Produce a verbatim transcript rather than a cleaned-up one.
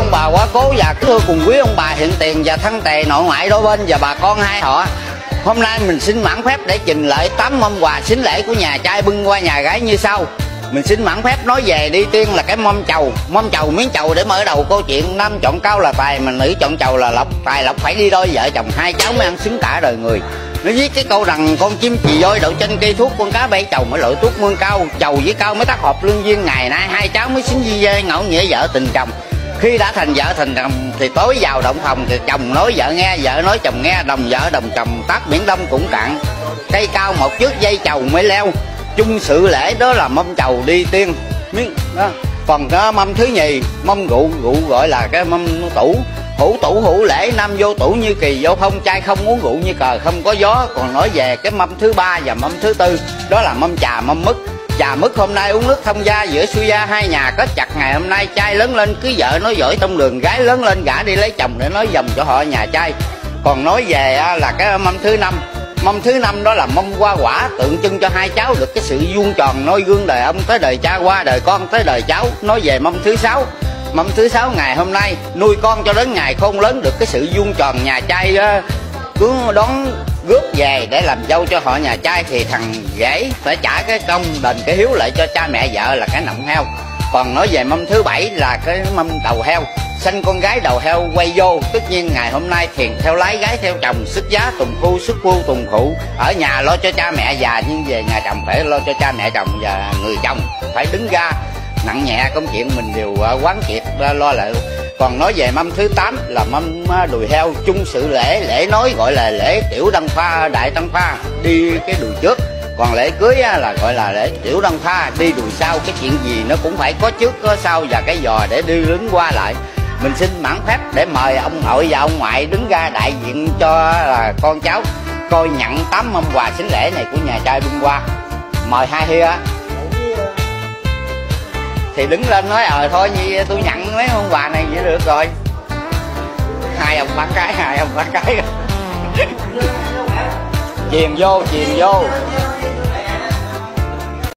ông bà quá cố và thưa cùng quý ông bà hiện tiền và thân tề nội ngoại đôi bên và bà con hai họ. Hôm nay mình xin mãn phép để trình lễ tám mâm quà sính lễ của nhà trai bưng qua nhà gái như sau. Mình xin mãn phép nói về đi tiên là cái mâm chầu. Mâm chầu miếng chầu để mở đầu câu chuyện. Nam chọn cao là tài mà nữ chọn chầu là lộc. Tài lộc phải đi đôi, vợ chồng hai cháu mới ăn xứng cả đời người. Nó viết cái câu rằng con chim chì voi đậu trên cây thuốc, con cá bay chầu mới lội tuốt mương cao. Chầu với cao mới tác hợp lương duyên, ngày nay hai cháu mới xính di dê ngẫu nghĩa vợ tình chồng. Khi đã thành vợ thành chồng thì tối vào động phòng thì chồng nói vợ nghe, vợ nói chồng nghe, đồng vợ đồng chồng tác biển đông cũng cạn. Cây cao một chiếc dây chầu mới leo, chung sự lễ đó là mâm chầu đi tiên miếng đó. Còn cái mâm thứ nhì mâm rượu, rượu gọi là cái mâm tủ. Hữu tủ hữu lễ, nam vô tủ như kỳ vô phong, trai không uống rượu như cờ không có gió. Còn nói về cái mâm thứ ba và mâm thứ tư đó là mâm trà mâm mứt. Trà mứt hôm nay uống nước thông gia, giữa xuôi gia hai nhà kết chặt. Ngày hôm nay trai lớn lên cưới vợ nói giỏi trong đường, gái lớn lên gả đi lấy chồng để nói dòng cho họ nhà trai. Còn nói về là cái mâm thứ năm, mâm thứ năm đó là mâm hoa quả, tượng trưng cho hai cháu được cái sự vuông tròn, noi gương đời ông tới đời cha qua đời con tới đời cháu. Nói về mâm thứ sáu, mâm thứ sáu ngày hôm nay nuôi con cho đến ngày khôn lớn được cái sự vuông tròn, nhà trai cứ đón rước về để làm dâu cho họ nhà trai thì thằng rể phải trả cái công đền cái hiếu lại cho cha mẹ vợ là cái nọng heo. Còn nói về mâm thứ bảy là cái mâm đầu heo, sanh con gái đầu heo quay vô. Tất nhiên ngày hôm nay thiền theo lái, gái theo chồng, xuất giá tùng khu xuất khu tùng khụ. Ở nhà lo cho cha mẹ già nhưng về nhà chồng phải lo cho cha mẹ chồng, và người chồng phải đứng ra nặng nhẹ công chuyện mình đều quán triệt lo lại. Còn nói về mâm thứ tám là mâm đùi heo, chung sự lễ, lễ nói gọi là lễ tiểu đăng pha, đại tăng pha đi cái đùi trước. Còn lễ cưới là gọi là lễ tiểu đăng pha đi đùi sau. Cái chuyện gì nó cũng phải có trước có sau và cái giò để đi đứng qua lại. Mình xin mãn phép để mời ông nội và ông ngoại đứng ra đại diện cho là con cháu coi nhận tám mâm quà sính lễ này của nhà trai bưng qua. Mời hai hia thì đứng lên nói ờ thôi như tôi nhận mấy món quà này vậy được rồi. Hai ông bác cái, hai ông bác cái. Chuyền vô, chuyền vô.